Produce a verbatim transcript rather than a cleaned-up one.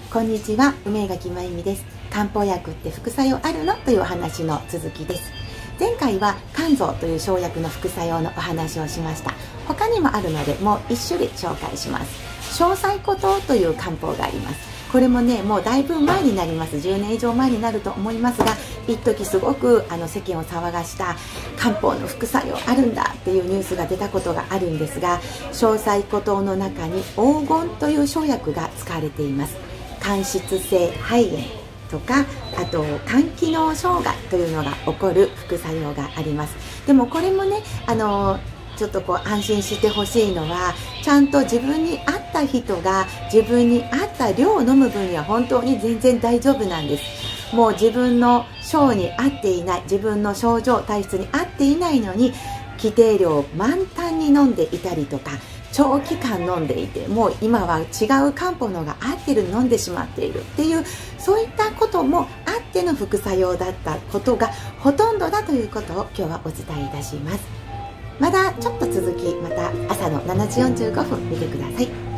こんにちは、梅垣真由美です。漢方薬って副作用あるのというお話の続きです。前回は甘草という生薬の副作用のお話をしました。他にもあるのでもう一種類紹介します。詳細古糖という漢方があります。これもね、もうだいぶ前になります。じゅうねん以上前になると思いますが、一時すごくあの世間を騒がした漢方の副作用あるんだっていうニュースが出たことがあるんですが、詳細古糖の中に黄金という生薬が使われています。間質性肺炎とか、あと肝機能障害というのが起こる副作用があります。でもこれもね、あのちょっとこう安心してほしいのは、ちゃんと自分に合った人が自分に合った量を飲む分には本当に全然大丈夫なんです。もう自分の症に合っていない、自分の症状体質に合っていないのに規定量を満タンに飲んでいたりとか、長期間飲んでいて、もう今は違う漢方のが合ってる飲んでしまっているっていう、そういったこともあっての副作用だったことがほとんどだということを今日はお伝えいたします。まだちょっと続き、また朝のしちじよんじゅうごふん見てください。